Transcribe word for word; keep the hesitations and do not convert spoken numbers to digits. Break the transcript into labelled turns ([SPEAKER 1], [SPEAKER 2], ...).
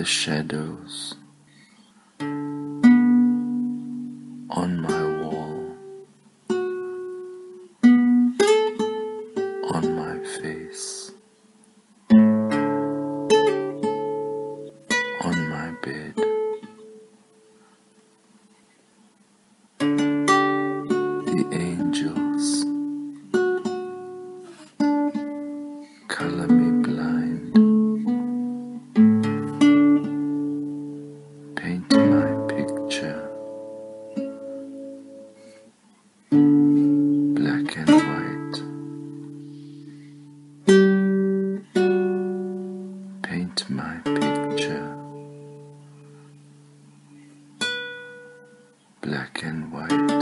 [SPEAKER 1] shadows on my wall, on my face, on my bed. The angels color me blind, paint my picture black and white, paint my picture black and white.